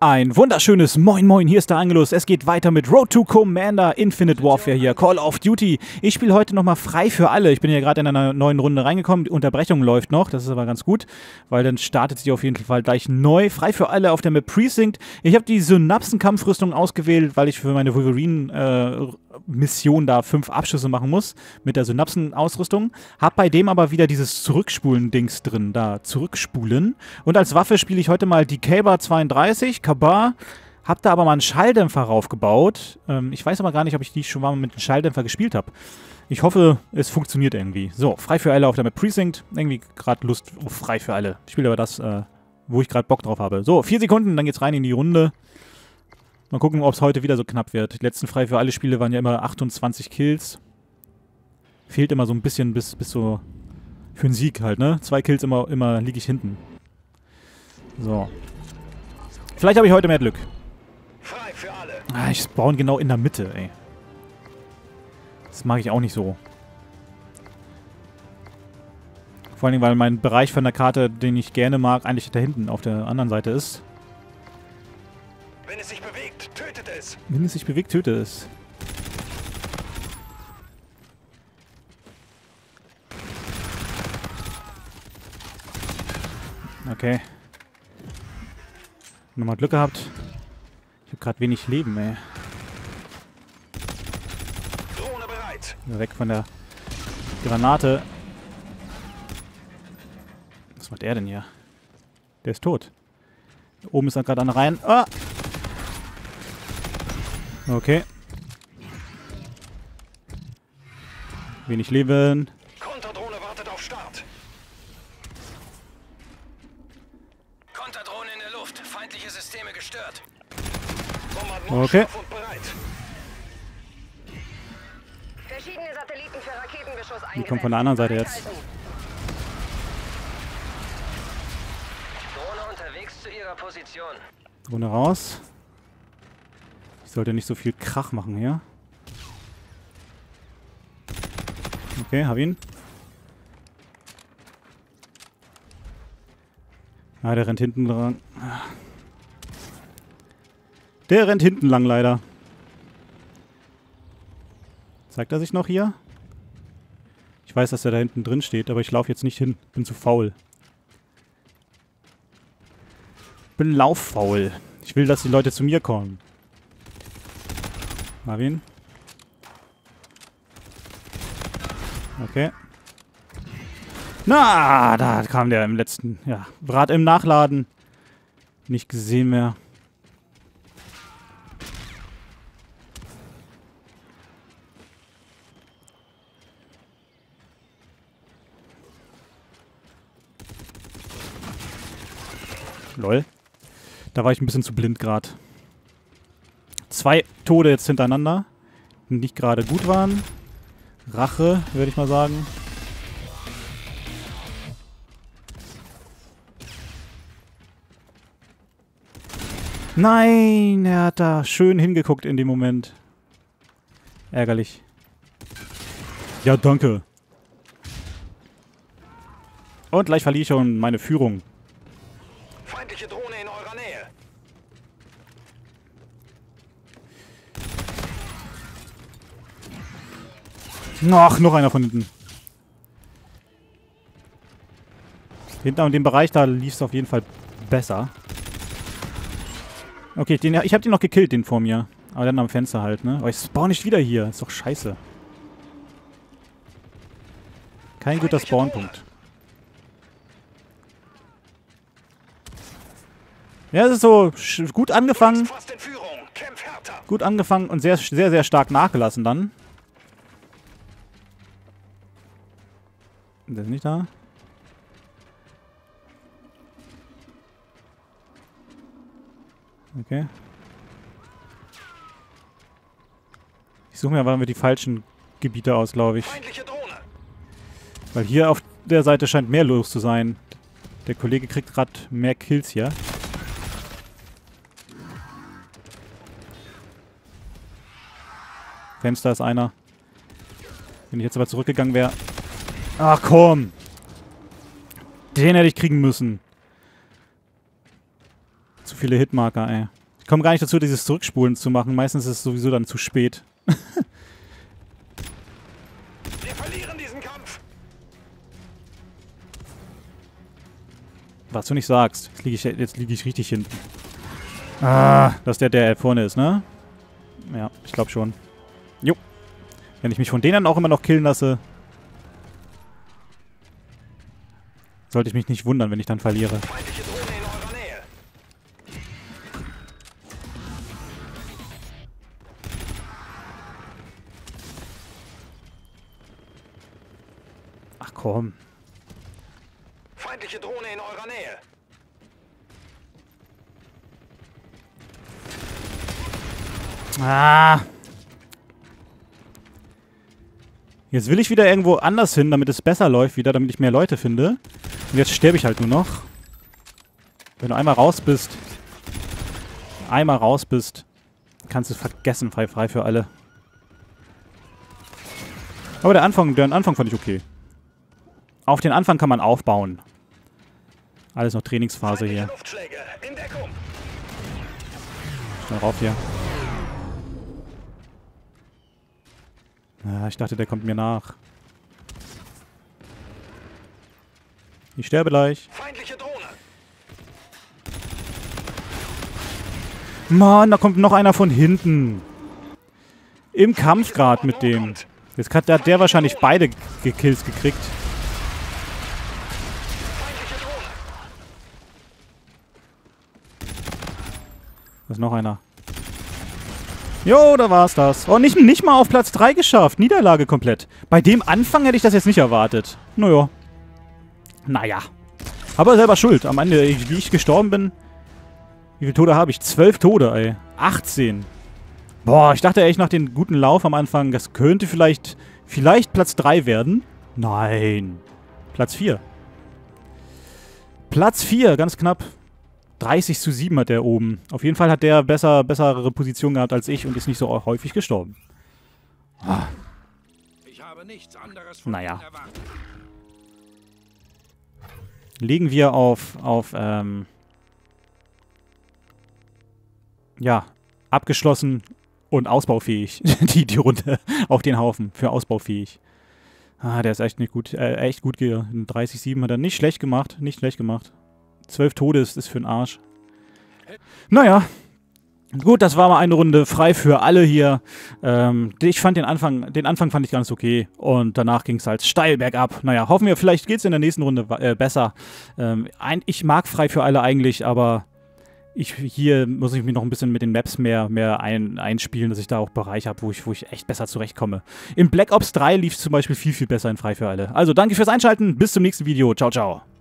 Ein wunderschönes Moin Moin, hier ist der Angelus. Es geht weiter mit Road to Commander, Infinite Warfare hier, Call of Duty. Ich spiele heute nochmal frei für alle. Ich bin ja gerade in einer neuen Runde reingekommen, die Unterbrechung läuft noch, das ist aber ganz gut, weil dann startet sie auf jeden Fall gleich neu. Frei für alle auf der Map Precinct. Ich habe die Synapsen-Kampfrüstung ausgewählt, weil ich für meine Wolverine-Mission da 5 Abschüsse machen muss mit der Synapsen-Ausrüstung. Hab bei dem aber wieder dieses Zurückspulen-Dings drin, da zurückspulen. Und als Waffe spiele ich heute mal die Kaber 32, hab da aber mal einen Schalldämpfer raufgebaut. Ich weiß aber gar nicht, ob ich die schon mal mit einem Schalldämpfer gespielt habe. Ich hoffe, es funktioniert irgendwie. So, frei für alle auf der Map Precinct. Irgendwie gerade Lust auf frei für alle. Ich spiele aber das, wo ich gerade Bock drauf habe. So, 4 Sekunden, dann geht's rein in die Runde. Mal gucken, ob es heute wieder so knapp wird. Die letzten frei für alle Spiele waren ja immer 28 Kills. Fehlt immer so ein bisschen bis so für einen Sieg halt, ne? 2 Kills immer liege ich hinten. So. Vielleicht habe ich heute mehr Glück. Frei für alle. Ah, ich spawn genau in der Mitte, ey. Das mag ich auch nicht so. Vor allem, weil mein Bereich von der Karte, den ich gerne mag, eigentlich da hinten auf der anderen Seite ist. Wenn es sich bewegt, tötet es. Wenn es sich bewegt, töte es. Okay. Nochmal Glück gehabt. Ich habe gerade wenig Leben, ey. Drohne bereit. Weg von der Granate. Was macht er denn hier? Der ist tot. Oben ist er gerade einer rein. Ah! Okay. Wenig Leben. Konterdrohne wartet auf Start. Konterdrohne in der Luft. Feindliche Systeme gestört. Okay. Und bereit. Verschiedene Satelliten für Raketenbeschuss eingesetzt. Die kommt von der anderen Seite jetzt. Drohne unterwegs zu ihrer Position. Drohne raus. Ich sollte nicht so viel Krach machen hier. Okay, hab ihn. Ah, der rennt hinten dran. Der rennt hinten lang, leider. Zeigt er sich noch hier? Ich weiß, dass er da hinten drin steht, aber ich laufe jetzt nicht hin. Bin zu faul. Bin lauffaul. Ich will, dass die Leute zu mir kommen. Marvin. Okay. Na, da kam der im letzten. Ja, gerade im Nachladen. Nicht gesehen mehr. Lol. Da war ich ein bisschen zu blind gerade. 2 Tode jetzt hintereinander, die nicht gerade gut waren. Rache, würde ich mal sagen. Nein, er hat da schön hingeguckt in dem Moment. Ärgerlich. Ja, danke. Und gleich verliere ich schon meine Führung. Feindliche Drohne in eurer Nähe. Ach, noch einer von hinten. Hinten in dem Bereich, da lief es auf jeden Fall besser. Okay, ich habe den noch gekillt, den vor mir. Aber dann am Fenster halt, ne? Aber ich spawn nicht wieder hier. Ist doch scheiße. Kein guter Spawnpunkt. Ja, es ist so gut angefangen. Fast in Führung. Kämpf härter. Gut angefangen und sehr, sehr, sehr stark nachgelassen dann. Der ist nicht da. Okay. Ich suche mir aber die falschen Gebiete aus, glaube ich. Feindliche Drohne. Weil hier auf der Seite scheint mehr los zu sein. Der Kollege kriegt gerade mehr Kills hier. Fenster ist einer. Wenn ich jetzt aber zurückgegangen wäre. Ach komm! Den hätte ich kriegen müssen. Zu viele Hitmarker, ey. Ich komme gar nicht dazu, dieses Zurückspulen zu machen. Meistens ist es sowieso dann zu spät. Wir verlieren diesen Kampf. Was du nicht sagst. Jetzt liege ich richtig hinten. Ah, das ist der vorne ist, ne? Ja, ich glaube schon. Jo. Wenn ich mich von denen auch immer noch killen lasse, sollte ich mich nicht wundern, wenn ich dann verliere. Feindliche Drohne in eurer Nähe. Ach komm. Feindliche Drohne in eurer Nähe. Ah. Jetzt will ich wieder irgendwo anders hin, damit es besser läuft wieder, damit ich mehr Leute finde. Und jetzt sterbe ich halt nur noch. Wenn du einmal raus bist, kannst du es vergessen, frei für alle. Aber den Anfang fand ich okay. Auf den Anfang kann man aufbauen. Alles noch Trainingsphase hier. Luftschläge in Deckung. Schnell rauf hier. Ja, ich dachte, der kommt mir nach. Ich sterbe gleich. Feindliche Drohne. Mann, da kommt noch einer von hinten. Im Kampf gerade mit dem. Jetzt hat der wahrscheinlich beide Kills gekriegt. Feindliche Drohne. Da ist noch einer. Jo, da war's das. Oh, nicht mal auf Platz 3 geschafft. Niederlage komplett. Bei dem Anfang hätte ich das jetzt nicht erwartet. Naja. Aber selber schuld. Am Ende, wie ich gestorben bin. Wie viele Tode habe ich? 12 Tode, ey. 18. Boah, ich dachte echt nach dem guten Lauf am Anfang, das könnte vielleicht Platz 3 werden. Nein. Platz 4. Platz 4, ganz knapp. 30:7 hat der oben. Auf jeden Fall hat der bessere Position gehabt als ich und ist nicht so häufig gestorben. Ah. Ich habe nichts anderes von Naja. Ihnen erwartet. Legen wir auf ja, abgeschlossen und ausbaufähig. die Runde auf den Haufen für ausbaufähig. Ah, der ist echt nicht gut. Echt gut. 30:7 hat er nicht schlecht gemacht. 12 Tode ist für den Arsch. Naja. Gut, das war mal eine Runde frei für alle hier. Ich fand den Anfang fand ich ganz okay. Und danach ging es halt steil bergab. Naja, hoffen wir, vielleicht geht es in der nächsten Runde besser. Ich mag frei für alle eigentlich, aber hier muss ich mich noch ein bisschen mit den Maps mehr einspielen, dass ich da auch Bereiche habe, wo ich echt besser zurechtkomme. In Black Ops 3 lief es zum Beispiel viel, viel besser in frei für alle. Also danke fürs Einschalten. Bis zum nächsten Video. Ciao, ciao.